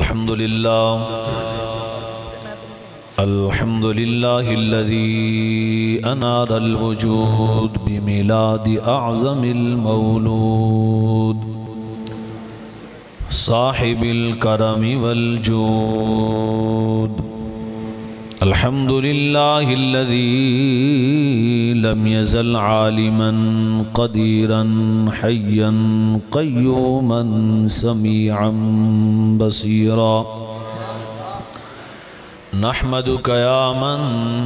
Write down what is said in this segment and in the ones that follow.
الحمد لله الذي أنار الوجود بميلاد أعظم المولود صاحب الكرم والجود. الحمد لله الذي لم يزل عالما قديرا حيا قيوما سميعا بصيرا. نحمدك يا من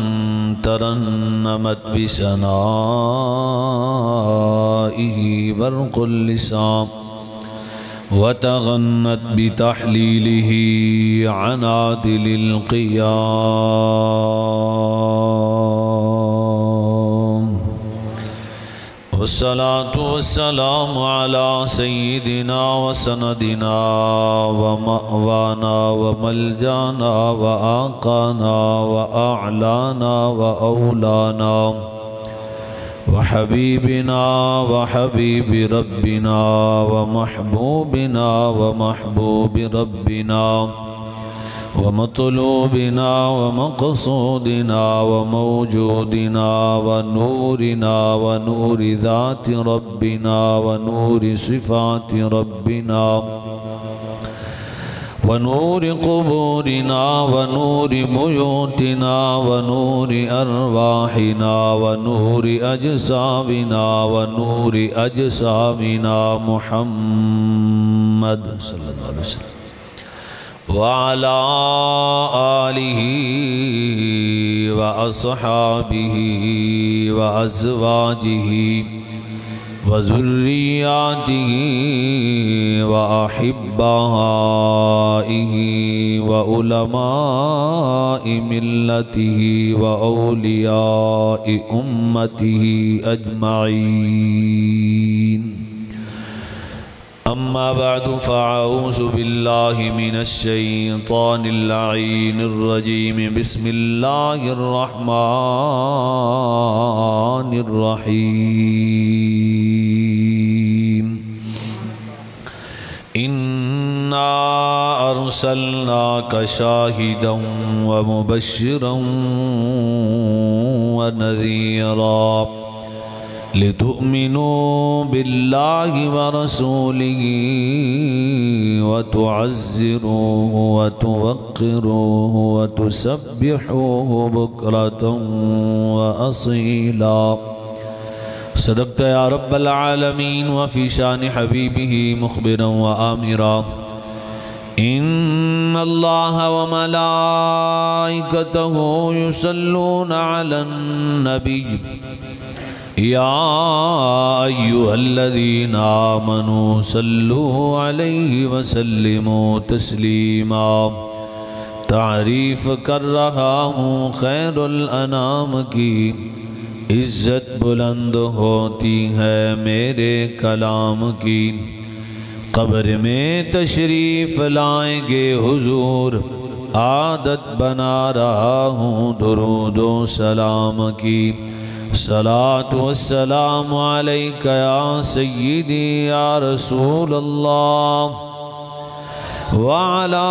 ترنمت بسنائه برق اللسان وتغنت بتحليله عنادل القيام. والصلاة والسلام على سيدنا وسندنا ومأوانا وملجانا وآقانا وأعلانا وأولانا وحبيبنا وحبيب ربنا ومحبوبنا ومحبوب ربنا ومطلوبنا ومقصودنا وموجودنا ونورنا ونور ذات ربنا ونور صفات ربنا ونور قبورنا ونور بيوتنا ونور أرواحنا ونور أجسامنا ونور أجسامنا محمد صلى الله عليه وسلم وعلى آله وأصحابه وأزواجه وذرياته وأحبائه وعلماء ملته وأولياء أمته أجمعين. أما بعد فأعوذ بالله من الشيطان اللعين الرجيم. بسم الله الرحمن الرحيم. إنا أرسلناك شاهدا ومبشرا ونذيرا لتؤمنوا بالله ورسوله وتعزروه وتوقروه وتسبحوه بكرة وأصيلا. صدقت يا رب العالمين. وفي شان حبيبه مخبرا وآمرا. إن الله وملائكته يصلون على النبي يا أيها الذين آمنوا صلوا عليه وسلموا تسليما. تعریف کر رہا ہوں خیر الانام کی، عزت بلند ہوتی ہے میرے کلام کی. قبر میں تشریف لائیں گے حضور، عادت بنا رہا ہوں درود و سلام کی. الصلاة والسلام عليك يا سيدي يا رسول الله وعلى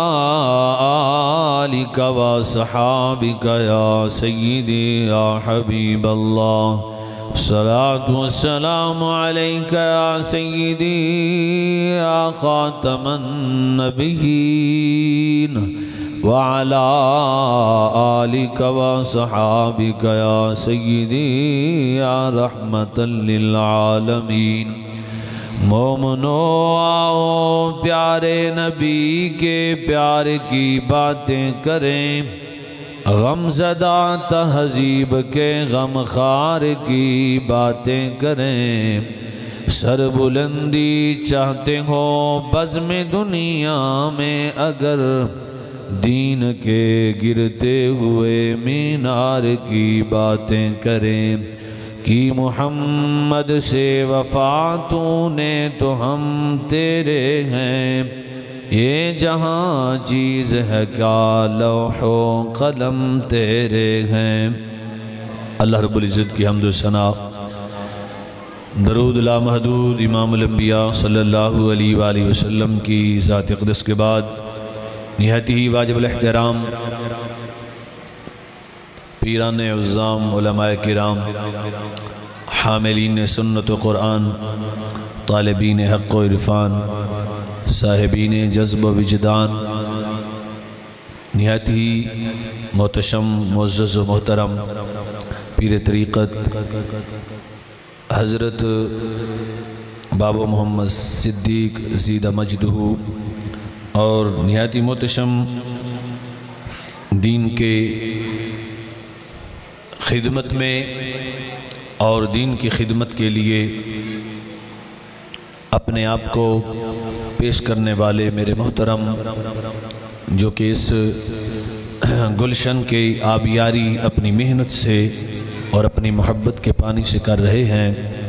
آلك وصحابك يا سيدي يا حبيب الله. الصلاة والسلام عليك يا سيدي يا خاتم النبيين وعلى آلك وصحابك يا سيدي يا رحمة للعالمين. مومنو آؤ پیارے نبی کے پیار کی باتیں کریں، غم زدہ تہذیب کے غم خار کی باتیں کریں. سر بلندی چاہتے ہو بزم دنیا میں اگر، دین کے گرتے ہوئے مینار کی باتیں کریں. کی محمد سے وفا تو نے تو ہم تیرے ہیں، یہ جہاں چیز ہے کیا لوح و قلم تیرے ہیں. اللہ رب العزت کی حمد و ثنا، درود لامحدود امام الانبیاء صلی اللہ علیہ وآلہ وسلم کی ذات اقدس کے بعد نہایت ہی واجب الاحترام پیران عظام، علماء کرام، حاملین سنت و قرآن، طالبین حق و عرفان، صاحبین جذب و وجدان، نہایت ہی محتشم معزز و محترم پیر طریقت حضرت بابا محمد صدیق زیدہ مجدہ اور نہایت ہی محتشم دین کے خدمت میں اور دین کی خدمت کے لیے اپنے آپ کو پیش کرنے والے میرے محترم جو کہ اس گلشن کے آبیاری اپنی محنت سے اور اپنی محبت کے پانی سے کر رہے ہیں،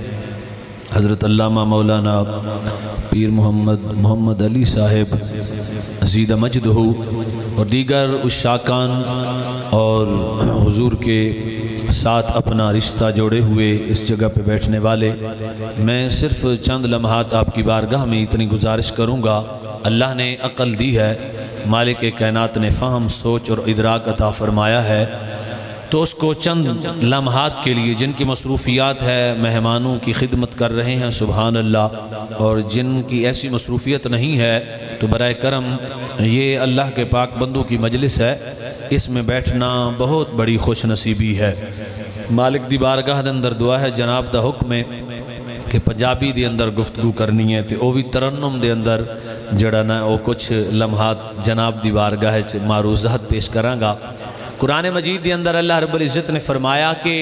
حضرت علامہ مولانا پیر محمد علی صاحب زیدہ مجدہ اور دیگر اشاکان اور حضور کے ساتھ اپنا رشتہ جوڑے ہوئے اس جگہ پہ بیٹھنے والے، میں صرف چند لمحات آپ کی بارگاہ میں اتنی گزارش کروں گا۔ اللہ نے عقل دی ہے، مالک کائنات نے فہم، سوچ اور ادراک عطا فرمایا ہے، تو اس کو چند لمحات کے لیے جن کی مصروفیات ہے مہمانوں کی خدمت کر رہے ہیں سبحان اللہ، اور جن کی ایسی مصروفیت نہیں ہے تو برائے کرم یہ اللہ کے پاک بندوں کی مجلس ہے، اس میں بیٹھنا بہت بڑی خوش نصیبی ہے۔ مالک دی بارگاہ دے اندر دعا ہے، جناب دا حکم ہے کہ پنجابی دے اندر گفتگو کرنی ہے تے او بھی ترنم دے اندر جڑا نا او کچھ لمحات جناب دی بارگاہ چ معروضات پیش کراں گا۔ قرآن مجید دے اندر اللہ رب العزت نے فرمایا کہ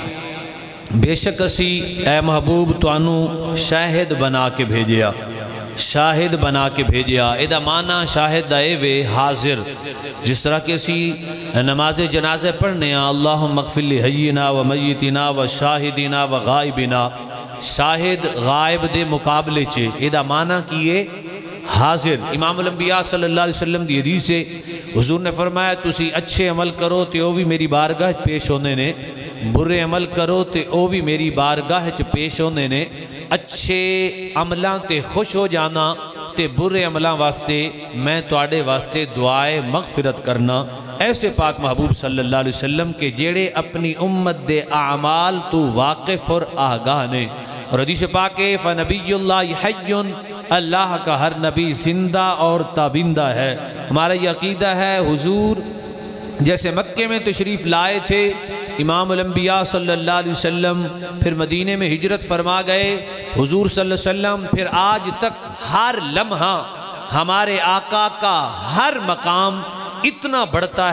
بے شک اسی اے محبوب توانوں شاہد بنا کے بھیجیا، شاہد بنا کے بھیجیا، ایدہ معنی شاہد دائے وے حاضر، جس طرح کہ اسی نماز جنازہ پڑھنے ہیں اللہم اغفر لحینا و میتنا و شاہدنا و غائبنا، شاہد غائب دے مقابلے چھے ایدہ معنی کیے حاضر۔ امام الانبیاء صلی اللہ علیہ وسلم دی حدیث سے حضور نے فرمایا تسی اچھے عمل کرو تے او بھی میری بارگاہ پیش ہونے نے، برے عمل کرو تے او بھی میری بارگاہ پیش ہونے نے، اچھے عملاں تے خوش ہو جانا تے برے عملاں واسطے میں تواڈے واسطے دعائے مغفرت کرنا۔ ایسے پاک محبوب صلی اللہ علیہ وسلم کے جیڑے اپنی امت دے اعمال تو واقف اور آگاہ نے، اور حدیث پاک ہے فنبی اللہ حی، اللہ کا ہر نبی زندہ اور تابندہ ہے۔ ہمارا یہ عقیدہ ہے حضور جیسے مکے میں تشریف لائے تھے امام الانبیاء صلی اللہ علیہ وسلم، پھر مدینے میں ہجرت فرما گئے حضور صلی اللہ علیہ وسلم، پھر آج تک ہر لمحہ ہمارے آقا کا ہر مقام اتنا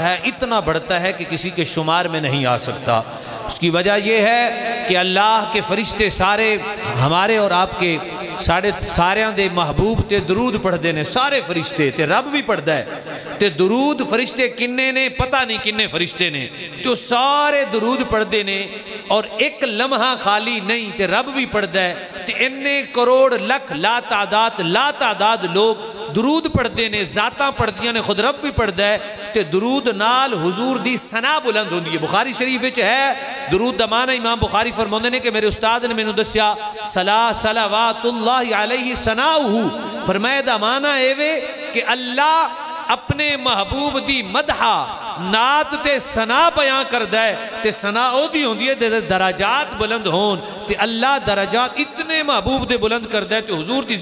بڑھتا ہے کہ کسی کے شمار میں نہیں آ سکتا۔ اس کی وجہ یہ ہے کہ اللہ کے فرشتے سارے ہمارے اور آپ کے سارے دے محبوب تے درود پڑھ دینے، سارے فرشتے تے رب بھی پڑھ دے تے درود فرشتے کنے نے پتہ نہیں کنے فرشتے نے، تو سارے درود پڑھ دینے اور ایک لمحہ خالی نہیں تے رب بھی پڑھ دے تے انے کروڑ لکھ لا تعداد لوگ درود پڑھ دینے، ذاتاں پڑھ دیاں نے، خود رب بھی پڑھ دے تے درود نال حضور دی ثنا بلند ہوندی ہے۔ بخاری شریف وچ ہے درود دا معنی امام بخاری فرماندے نے کہ میرے استاد نے مینوں دسیا صلوات اللہ علیہ ثناؤہ، فرمایا دا معنی اے وے کہ اللہ اپنے محبوب دی مدحہ نات تے ثنا بیان کر دے تے ثنا او دی ہوندی ہے درجات بلند ہون تے اللہ درجات اتنے محبوب دے بلند کر دے تے حضور دی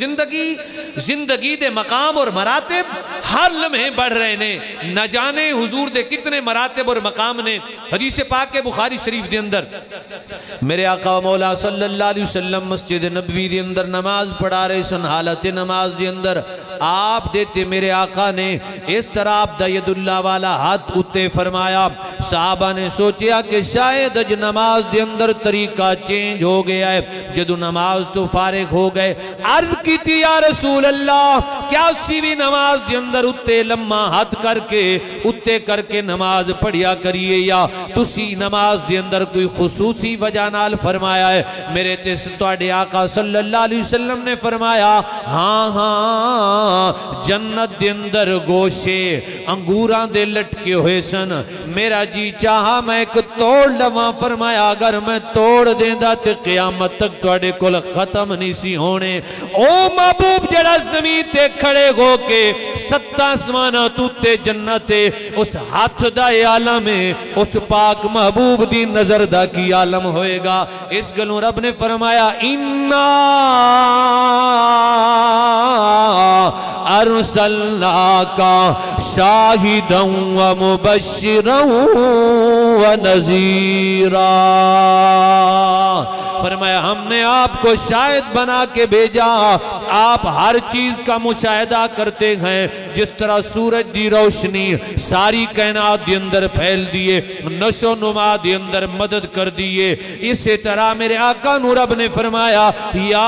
زندگی دے مقام اور مراتب ہر لمحے بڑھ رہے نے، نہ جانے حضور دے کتنے مراتب اور مقام نے۔ حدیث پاک کے بخاری شریف دے اندر میرے آقا و مولا صلی اللہ علیہ وسلم مسجد نبوی دے اندر نماز پڑھا رہے سن، حالت نماز دے اندر آپ دیتے میرے آقا نے اس طرح آپ دا ید اللہ والا ہاتھ اتے فرمایا، صحابہ نے سوچیا کہ شاید اج نماز دے اندر طریقہ چینج ہو گیا ہے، جدو نماز تو فارغ ہو گئے عرض کی تھی یا رسول اللہ کیا اسی بھی نماز دے اندر اتے لمحہ ہاتھ کر کے نماز پڑھیا کریے یا تسی نماز دے اندر کوئی خصوصی وجہ نال فرمایا ہے؟ میرے تے تواڈے آقا صلی اللہ علیہ وسلم نے فرمایا ہاں جنت دے اندر گوشے انگوراں دے لٹکے ہوئے سن، میرا جی چاہا میں ایک توڑ لواں، فرمایا اگر میں توڑ دیندہ تے قیامت تک تواڈے کول ختم نہیں سی ہونے۔ او محبوب جڑا زمین تے کھڑے ہو کے 70 سات آسمانہ توتے جنتے اس ہاتھ دا عالم ہے اس پاک محبوب دی نظر دا کی عالم ہوئے گا اس گلوں رب نے فرمایا اِنَّا أَرْسَلْنَاكَ شَاهِدًا وَمُبَشِّرًا وَنَذِيرًا فرمایا ہم نے آپ کو شاہد بنا کے بھیجا آپ ہر چیز کا مشاہدہ کرتے ہیں جس طرح سورج دی روشنی ساری کائنات دی اندر پھیل دیے نشو نما دی اندر مدد کر دیے اسی طرح میرے آقا نور رب نے فرمایا یا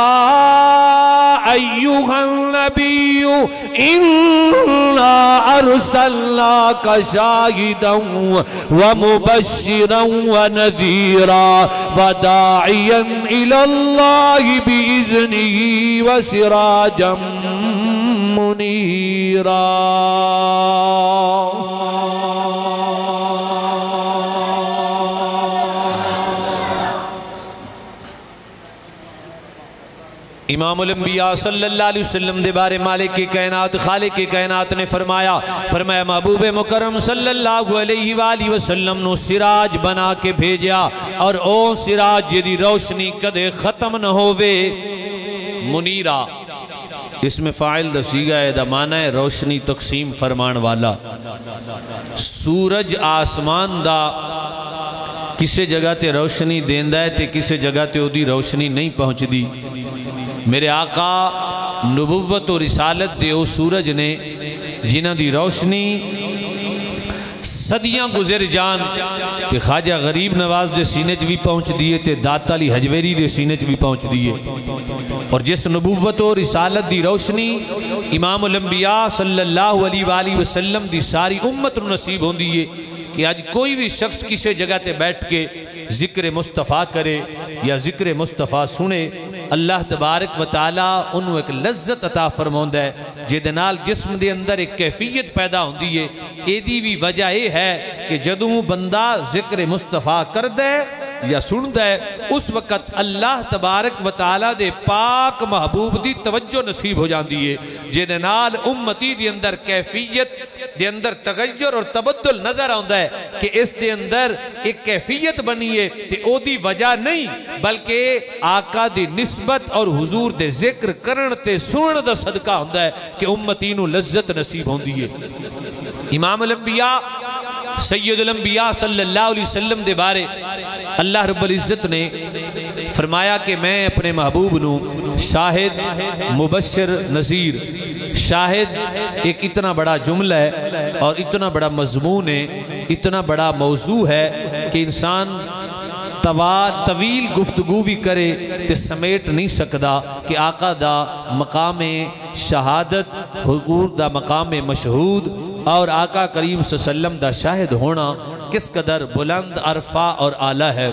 ایوہا النبی اِنَّا أَرْسَلْنَاكَ شَاهِدًا وَمُبَشِّرًا وَنَذِيرًا وَدَاعِيًا إِلَى اللَّهِ بِإِذْنِهِ وَسِرَاجًا مُنِيرًا امام الانبیاء صلی اللہ علیہ وسلم دے بارے مالک کی کائنات خالق کی کائنات نے فرمایا محبوب مکرم صلی اللہ علیہ وآلہ وسلم نو سراج بنا کے بھیجیا اور او سراج جدی روشنی کدے ختم نہ ہوئے منیرہ اس میں فاعل دا سیغہ ہے دا معنی ہے روشنی تقسیم فرمان والا سورج آسمان دا کسے جگہ تے روشنی دیندہ ہے تے کسے جگہ تے او دی روشنی نہیں پہنچ دی میرے آقا نبوت و رسالت دے او سورج نے جنہ دی روشنی صدیاں گزر جان تے خواجہ غریب نواز دے سینے چ بھی پہنچ دیئے تے داتا علی حجویری دے سینے چ بھی پہنچ دیئے اور جس نبوت و رسالت دی روشنی امام الانبیاء صلی اللہ علیہ وآلہ وسلم دی ساری امت نصیب ہوں دیئے کہ آج کوئی بھی شخص کسی جگہ تے بیٹھ کے ذکر مصطفیٰ کرے یا ذکر مصطفیٰ سنے اللہ تبارک و تعالیٰ انہوں ایک لذت عطا فرماؤں ہے جدنال جسم دے اندر ایک کیفیت پیدا ہوں دیئے ایدی بھی وجہ یہ ہے کہ جدوں بندہ ذکر مصطفیٰ کر دے یا سن دے اس وقت اللہ تبارک و تعالیٰ دے پاک محبوب دی توجہ نصیب ہو جان دیئے جدنال امتی دی اندر کیفیت دے اندر تغیر اور تبدل نظر آندہ ہے کہ اس دے اندر ایک کیفیت بنیے تے او دی وجہ نہیں بلکہ آقا دی نسبت اور حضور دے ذکر کرن تے سنن دا صدقہ ہوندہ ہے کہ امتینو لذت نصیب ہوندی ہے امام الانبیاء سید الانبیاء صلی اللہ علیہ وسلم دے بارے اللہ رب العزت نے فرمایا کہ میں اپنے محبوب نو شاہد مبشر نذیر شاہد ایک اتنا بڑا جملہ ہے اور اتنا بڑا مضمون ہے اتنا بڑا موضوع ہے کہ انسان طویل گفتگو بھی کرے تے سمیٹ نہیں سکدا کہ آقا دا مقام شہادت حضور دا مقام مشہود اور آقا کریم صلی اللہ علیہ وسلم دا شاہد ہونا کس قدر بلند عرفہ اور اعلیٰ ہے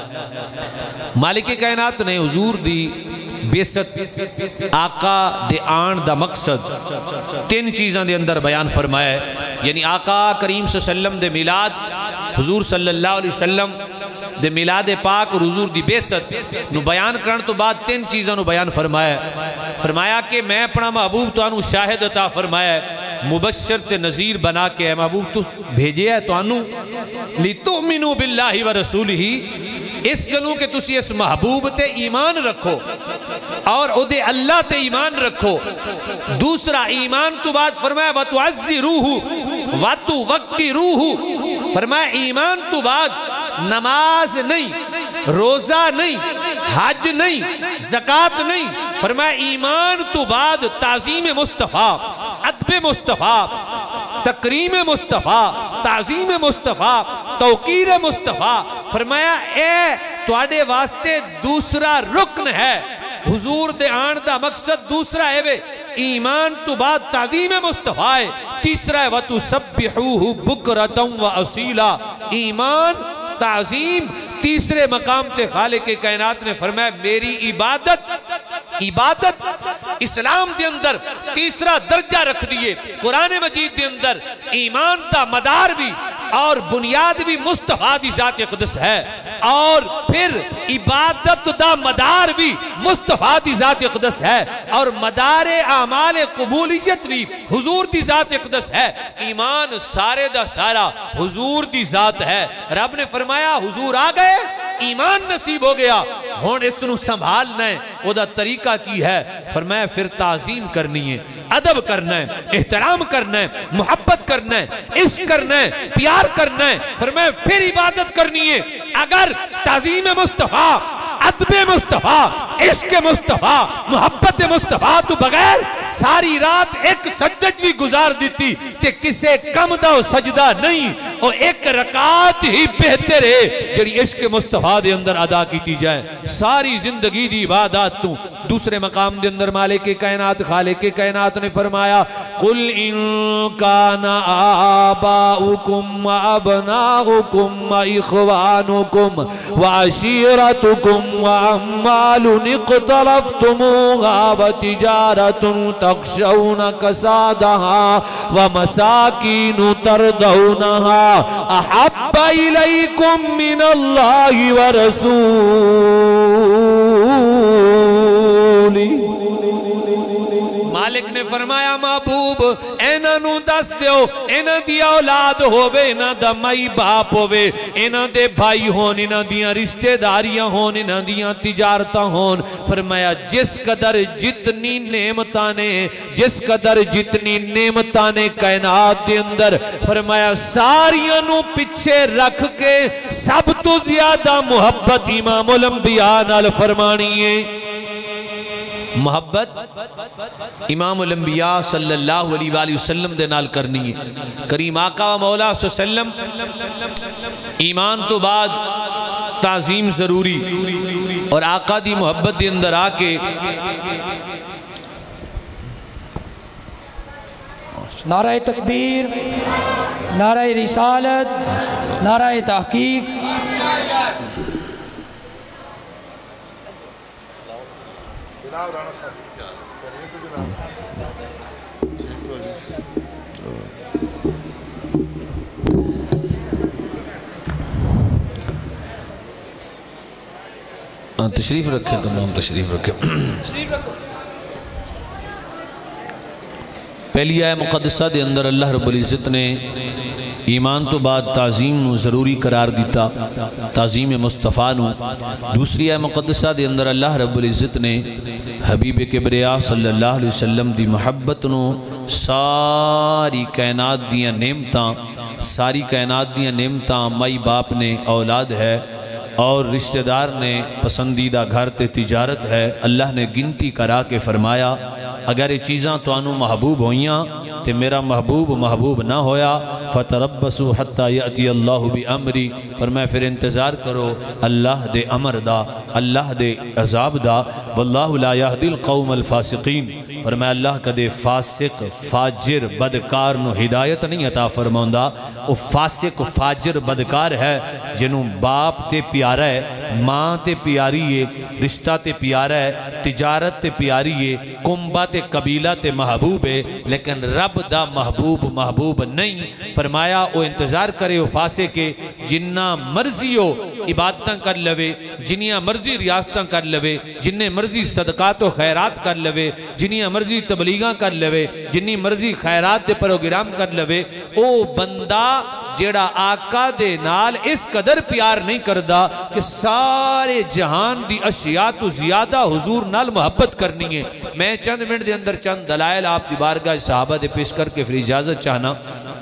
مالک کائنات نے حضور دی بیست آقا دے آن دا مقصد تین چیزاں دے اندر بیان فرمایا ہے یعنی آقا کریم صلی اللہ علیہ وسلم دے میلاد حضور صلی اللہ علیہ وسلم دے میلاد پاک اور حضور دی بیست نو بیان کرن تو بعد تین چیزاں نو بیان فرمایا کہ میں اپنا محبوب تو انو شاہد عطا فرمایا ہے مبشر تے نذیر بنا کے اے محبوب تو بھیجے ہے تو انو لِتُؤْمِنُوا بِاللَّهِ وَرَسُولِهِ اس گلوں کہ تسی اس محبوب تے ایمان رکھو اور او دے اللہ تے ایمان رکھو دوسرا ایمان تو بعد فرمایا وَتُعَزِّرُوهُ وَتُوَقِّرُوهُ فرمایا ایمان تو بعد نماز نہیں روزہ نہیں حج نہیں زکاة نہیں فرمایا ایمان تو بعد تعظیم مصطفیٰ ادب مصطفیٰ تکریم مصطفیٰ تعظیم مصطفیٰ توقیر مصطفیٰ فرمایا اے تواڈے واسطے دوسرا رکن ہے حضور دے آن دا مقصد دوسرا ہے وے ایمان تو بعد تعظیم مصطفیٰ ہے تیسرا ہے وَتُسَبِّحُوهُ بُكْرَةً وَأَصِيلًا ایمان تعظیم تیسرے مقام تے خالق کائنات نے فرمایا میری عبادت اسلام دے اندر تیسرا درجہ رکھ دیئے قرآن مجید دے اندر ایمان دا مدار بھی اور بنیاد بھی مصطفیٰ دی ذات اقدس ہے اور پھر عبادت دا مدار بھی مصطفیٰ دی ذات اقدس ہے اور مدار اعمال قبولیت بھی حضور دی ذات اقدس ہے. ایمان سارے دا سارا حضور دی ذات ہے. رب نے فرمایا حضور آ گئے ایمان نصیب ہو گیا ہون اس نو سنبھالنا ہے. وہ دا طریقہ کی ہے فرمایا پھر تعظیم کرنی ہے, ادب کرنا ہے, احترام کرنا ہے, محبت کرنا ہے, عشق کرنا ہے, پیار کرنا ہے. فرمایا پھر عبادت کرنی ہے. اگر تعظیم مصطفیٰ, ادب مصطفیٰ, عشق مصطفیٰ, محبت مصطفیٰ تو بغیر ساری رات ایک سجدہ بھی گزار دیتی تے کسے کم دا سجدہ نہیں, اور ایک رکعت ہی بہتر ہے جڑی عشق مصطفیٰ دے اندر ادا کی جائے. ساری زندگی دی عبادات تو دوسرے مقام دے اندر مالک کائنات خالق کائنات نے فرمایا قُلْ إِن كَانَ آبَاؤُكُمْ وَأَبْنَاؤُكُمْ وَإِخْوَانُكُمْ وَعَشِيرَتُكُمْ وَأَمْوَالٌ اقْتَرَفْتُمُوهَا وَتِجَارَةٌ تَخْشَوْنَ كَسَادَهَا وَمَسَاكِينُ تَرْضَوْنَهَا أَحَبَّ إِلَيْكُمْ مِنَ اللَّهِ وَرَسُولِهِ. مالک نے فرمایا محبوب اینا نو دس دیو اینا دی اولاد ہووے, اینا دا مائی باپ ہووے, اینا دے بھائی ہون, اینا دیاں رشتہ داریاں ہون, اینا دیاں تجارتاں ہون. فرمایا جس قدر جتنی نعمتانے, جس قدر جتنی نعمتانے کائنات دے اندر, فرمایا ساریاں نو پچھے رکھ کے سب تو زیادہ محبت امام الانبیاء نال فرمانی ہے. محبت امام الانبیاء صلی اللہ علیہ وآلہ وسلم دے نال کرنی ہے. کریم آقا و مولا صلی اللہ علیہ وسلم ایمان تو بعد تعظیم ضروری, اور آقا دی محبت دے اندر آکے نعرہ تکبیر, نعرہ رسالت, نعرہ تحقیق. تشریف رکھیں, تمام تشریف رکھیں. پہلی آیہ مقدسہ دے اندر اللہ رب العزت نے ایمان تو بعد تعظیم نو ضروری قرار دیتا, تعظیم مصطفیٰ نو. دوسری آیہ مقدسہ دے اندر اللہ رب العزت نے حبیب کبریا صلی اللہ علیہ وسلم دی محبت نو ساری کائنات دیاں نعمتاں, ساری کائنات دیاں نعمتاں, مائی باپ نے, اولاد ہے, اور رشتہ دار نے, پسندیدہ گھر تے تجارت ہے. اللہ نے گنتی کرا کے فرمایا اگر یہ چیزاں تو انو محبوب ہوئیاں تے میرا محبوب محبوب نہ ہویا فَتَرَبَّسُوا حَتَّى يَأْتِيَ اللَّهُ بِأَمْرِ. فرمایا پھر انتظار کرو اللہ دے امر دا, اللہ دے عذاب دا. وَاللَّهُ لَا يَهْدِي الْقَوْمَ الْفَاسِقِينَ. فرمایا اللہ کدے فاسق فاجر بدکار نو ہدایت نہیں عطا فرماؤندا. وہ فاسق فاجر بدکار ہے جنہوں باپ تے پیارا ہے, ماں تے پیاری ہے, رشتہ تے پیارا ہے, تجارت تے پیاری ہے, کنبہ تے قبیلہ تے محبوب ہے, لیکن رب دا محبوب محبوب نہیں. فرمایا وہ انتظار کرے وہ فاسق کے جنہ مرضی ہو عبادتاں کر لوے, جنیاں مرضی ریاستاں کر لوے, جنہیں مرضی صدقات و خیرات کر لوے, جنیاں مرضی تبلیغاں کر لوے, جنہیں مرضی خیرات دے پروگرام کر لوے. او بندہ جیڑا آقا دے نال اس قدر پیار نہیں کردہ کہ سارے جہان دی اشیاء تو زیادہ حضور نال محبت کرنی ہے. میں چند منٹ دے اندر چند دلائل آپ دی بارگاہ صحابہ دے پیش کر کے پھر اجازت چاہنا,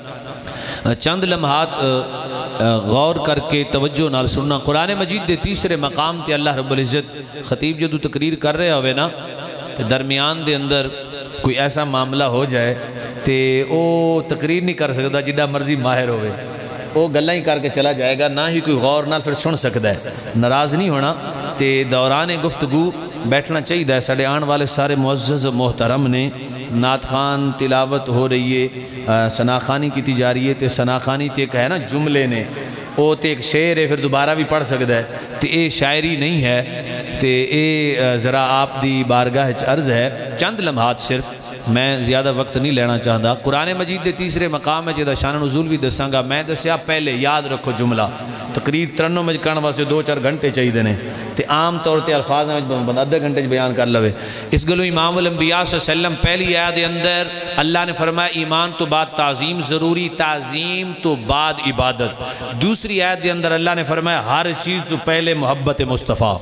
چند لمحات غور کر کے توجہ نال سننا. قرآن مجید دے تیسرے مقام تے اللہ رب العزت خطیب جدو تقریر کر رہے ہوئے نا تے درمیان دے اندر کوئی ایسا معاملہ ہو جائے تے او تقریر نہیں کر سکتا جدہ مرضی ماہر ہوئے, وہ گلہ ہی کر کے چلا جائے گا, نہ ہی کوئی غور نہ پھر سن سکتا ہے. ناراض نہیں ہونا تے دوران گفتگو بیٹھنا چاہیے. ساڑھے آن والے سارے معزز محترم نے نعت خوان تلاوت ہو رہی ہے, ثناخانی کی جا رہی ہے. تے ثناخانی تے ایک ہے نا جملے نے, وہ تے ایک شعر ہے پھر دوبارہ بھی پڑھ سکتا ہے, تے اے شاعری نہیں ہے. تے اے ذرا آپ دی بارگاہ عرض ہے چند لمحات صرف میں زیادہ وقت نہیں لینا چاہتا. قرآن مجید دے تیسرے مقام ہے جہاں شان نزول بھی دساں گا. میں دسیا پہلے یاد رکھو جملہ تقریر 93 میں کرنے واسطے 2-4 گھنٹے چاہیے دینے تے عام طور تے الفاظ میں بندہ آدھے گھنٹے بیان کر لوے. اس گلو امام الانبیاء صلی اللہ علیہ وسلم پہلی آیت دے اندر اللہ نے فرمایا ایمان تو بعد تعظیم ضروری, تعظیم تو بعد عبادت. دوسری آیت دے اندر اللہ نے فرمایا ہر چیز تو پہلے محبت مصطفیٰ,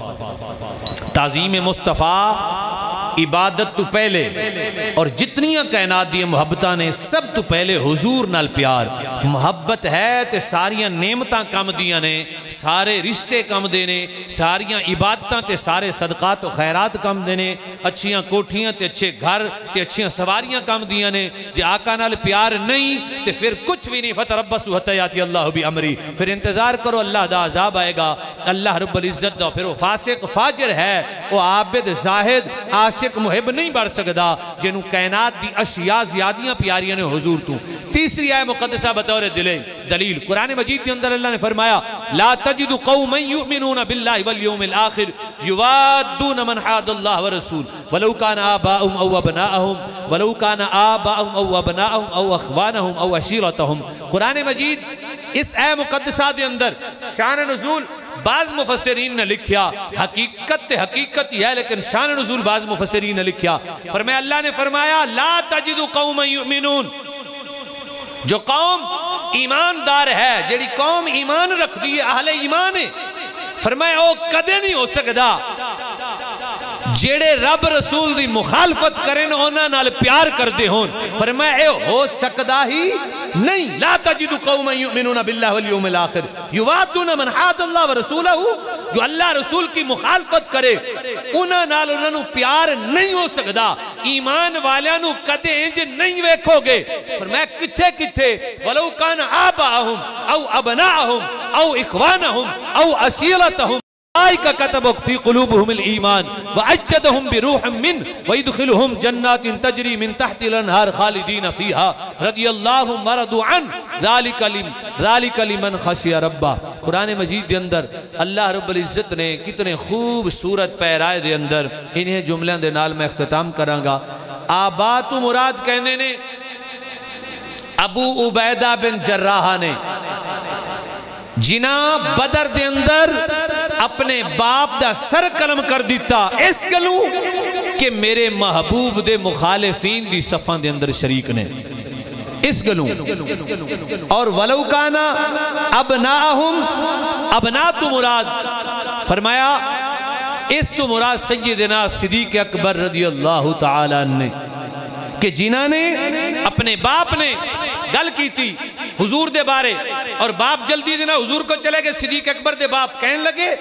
تعظیم مصطفیٰ, عبادت تو پہلے. اور جتنیاں کائنات دی محبتاں نے سب تو پہلے حضور نال پیار. محبت ہے تے ساریاں نعمتاں کم دیاں نے, سارے رشتے کم دینے, ساریاں عبادتاں تے سارے صدقات و خیرات کم دینے, اچھیاں کوٹھیاں تے اچھے گھر تے اچھیاں سواریاں کم دیاں نے. جے آقا نال پیار نہیں تے پھر کچھ بھی نہیں. فتربصوا حتی یاتی اللہ بامری, پھر انتظار کرو اللہ دا عذاب آئے گا, اللہ رب العزت دا. پھر وہ فاسق فاجر ہے, وہ عابد زاہد عاشق محب نہیں بڑھ سکدا جنہوں کائنات دی اشیاء زیادیاں پیاریاں نے حضور تو. تیسری آیت مقدسہ بطور دلیل قرآن مجید کے اندر اللہ نے فرمایا لا تجد قوما یؤمنون باللہ والیوم الآخر یوادون من حاد اللہ ورسول ولو کان آباؤہم او ابناءہم ولو کان آباؤہم او ابناءہم او اخوانہم او عشیرتہم. قرآن مجید اس آیت مقدسہ دے اندر شان نزول بعض مفسرین نے لکھیا, حقیقت یہ ہے لیکن شان نزول بعض مفسرین نے لکھیا. فرمایا اللہ نے فرمایا لا تجد قوم یؤمنون, جو قوم ایماندار ہے, جیڑی قوم ایمان رکھ دی اہل ایمان ہے, فرمایا او کدے نہیں ہو سکدا جیڑے رب رسول دی مخالفت کریں انہاں نال پیار کر دے ہون. فرمایا اے ہو سکدا ہی نہیں. لا تجد قوما یؤمنون باللہ والیوم الآخر یوادون من حاد اللہ ورسولہ, جو اللہ رسول کی مخالفت کرے انہاں نال انہاں پیار نہیں ہو سکدا. ایمان والیاں کدے انج نہیں ویکھو گے. فرمایا کتھے کتھے ولو کان آباءہم او ابناءہم او اخوانہم او عشیرتہم آئیکا کتبک فی قلوبہم الایمان وعجدہم بروح من ویدخلہم جنات تجری من تحت الانہار خالدین فیہا رضی اللہ مرضو عن ذالک لمن خشی ربا. قرآن مجید دے اندر اللہ رب العزت نے کتنے خوبصورت پیرائے دے اندر انہیں جملوں دے نال میں اختتام کرانگا. آبات مراد کہنے نے ابو عبیدہ بن جراحہ نے, جنہ بدر دے اندر اپنے باپ دا سر قلم کر دیتا اس گلوں کہ میرے محبوب دے مخالفین دی صفان دے اندر شریک نے, اس گلوں. اور ولو کانا ابناہم, ابنا تو مراد فرمایا اس تو مراد سیدنا صدیق اکبر رضی اللہ تعالیٰ نے, کہ جنہ نے اپنے باپ نے گل کی تھی حضور دے بارے, اور باپ جلدی دینا حضور کو چلے گئے. صدیق اکبر دے باپ کہنے لگے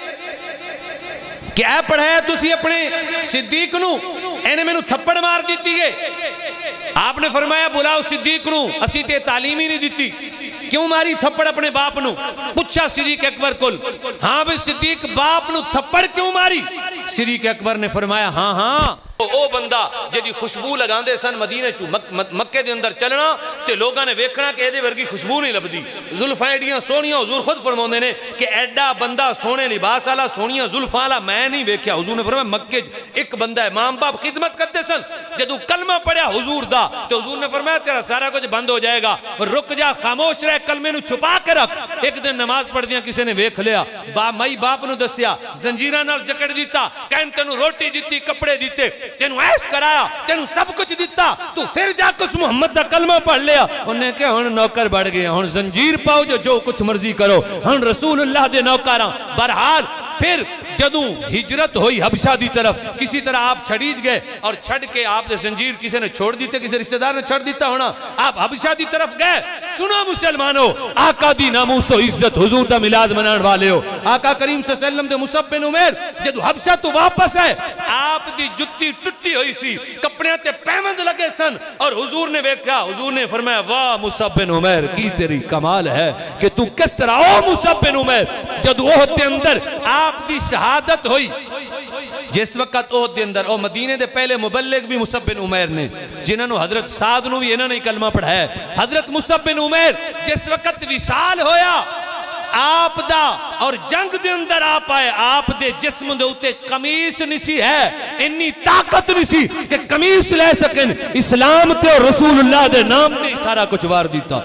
کہ اے پڑھایا تسی اپنے صدیق نو, اینے میں نو تھپڑ مار دیتی ہے. آپ نے فرمایا بلاؤ صدیق نو, اسی تے تعلیم ہی نہیں دیتی, کیوں ماری تھپڑ اپنے باپ نو؟ پوچھا صدیق اکبر کل, ہاں بھئی صدیق باپ نو تھپڑ کیوں ماری؟ صدیق اکبر نے فرمایا ہاں او بندہ جدی خوشبو لگان دے سن مدینہ چو مکہ دے اندر چلنا تے لوگاں نے ویکھنا کہ ایدے ورگی خوشبو نہیں لبدی, زلفاں ایڈیاں سونیاں. حضور خود فرماؤندے نے کہ ایڈا بندہ سونے لباس آلا سونیاں زلفاں آلا میں نہیں ویکھیا. حضور نے فرمایا مکہ ایک بندہ ہے, ماں باپ خدمت کرتے سن, جدو کلمہ پڑھیا حضور دا تو حضور نے فرمایا تیرا سارا کچھ بند ہو جائے گا, رک جا خاموش رہ, کلمے نو چھپا کے رکھ. ایک دن نماز پڑھ دیا کسی نے ویکھ لیا, مائی باپ نو دسیا, زنجیرہ نال جکڑ دیتا, کہن تینو روٹی دیتی, کپڑے دیتے, تینو ایس کرایا, تینو سب کچھ دیتا, تو پھر جا کس محمد دا کلمہ پڑھ لیا. انہیں کہ ہن نوکر بڑھ گئے, ہن زنجیر پاؤ جو کچھ مرضی کرو, ہن رسول اللہ دے نوکراں. بہرحال پھر جدوں ہجرت ہوئی حبشہ دی طرف, کسی طرح آپ چھڑیج گئے, اور چھڑ کے آپ نے زنجیر کسی نے چھوڑ دیتے, کسی رشتہ دار نے چھڑ دیتا ہونا, آپ حبشہ دی طرف گئے. سنو مسلمانوں, آقا دی ناموس و عزت, حضور دا ملاد منان والے ہو, آقا کریم صلی اللہ علیہ وسلم دے مصعب بن عمیر جدو حبشہ تو واپس ہے, آپ دی جتی ٹٹی ہوئی سی, کپڑے تے پیمند لگے سن, اور حضور نے ویکھا, حضور نے فرمایا واہ مصعب بن عمیر کی تیری کمال ہے کہ تو کس طرح, او مصعب بن عمیر جدو احد دے اندر آپ دی شہادت ہوئی, جس وقت احد دے اندر, او مدینے دے پہلے مبلغ بھی مصعب بن عمیر نے, جنہوں نے حضرت سعد نو بھی انہوں نے کلمہ پڑھا ہے. حضرت مصعب بن عمیر جس وقت وصال ہویا, آپ دا اور جنگ دے اندر آپ آئے آپ دے جسم دے ہوتے قمیص نسی ہے انی طاقت نسی کہ قمیص لے سکن اسلام تے اور رسول اللہ دے نام تے سارا کچھ وار دیتا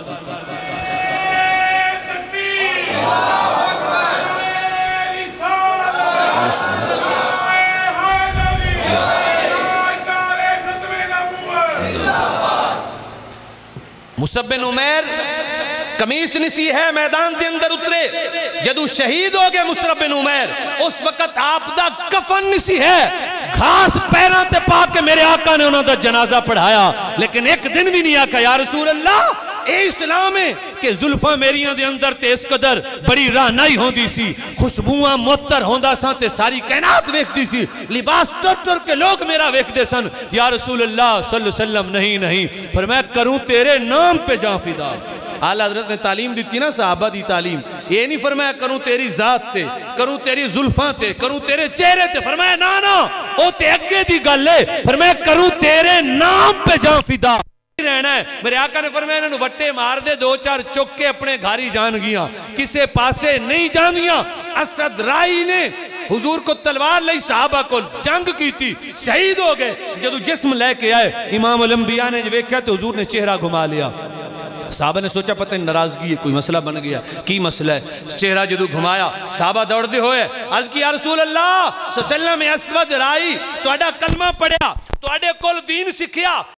مصعب بن عمیر قمیص نسی ہے میدان دے اندر اترے جدو شہید ہو گئے مصعب بن عمیر اس وقت آپ دا کفن نسی ہے گھاس پیران تے پاک کے میرے آقا نے انہوں دا جنازہ پڑھایا لیکن ایک دن بھی نہیں آقا یا رسول اللہ اے اسلام ہے کہ ظلفہ میریاں دے اندر تے اس قدر بڑی رہنائی ہوندی سی خوشبوواں معطر ہوندا سان تے ساری کائنات ویکھدی سی لباس ٹر کے لوگ میرا ویکھدے سن یا رسول اللہ صلی اللہ علیہ وسلم نہیں فرمایا کروں تیرے نام پہ جان فدا اعلیٰ حضرت نے تعلیم دیتی نا صحابہ دی تعلیم یہ نہیں فرمایا کروں تیری ذات تے کروں تیری ظلفاں تے کروں تیرے چہرے تے فرمایا نا او تے اگے دی گل ہے فرمایا کروں تیرے نام پہ جان فدا رہنا ہے میرے آقا نے فرمایا انہوں وٹے مار دے دو چار چک کے اپنے گھاری جان گیا کسے پاسے نہیں جان گیا اسد رائی نے حضور کو تلوار لئی صحابہ کو جنگ کی تھی شہید ہو گئے جدو جسم لے کے آئے امام الانبیاء نے جو کہا تو حضور نے چہرہ گھما لیا صحابہ نے سوچا پتہ ناراضگی ہے کوئی مسئلہ بن گیا کی مسئلہ ہے چہرہ جدو گھمایا صحابہ دوڑ دے ہوئے عرض کی یا رسول اللہ صلی اللہ علیہ وسلم اسود رائی تو اڈا کلمہ پڑھیا تو اڈے کل دین سکھیا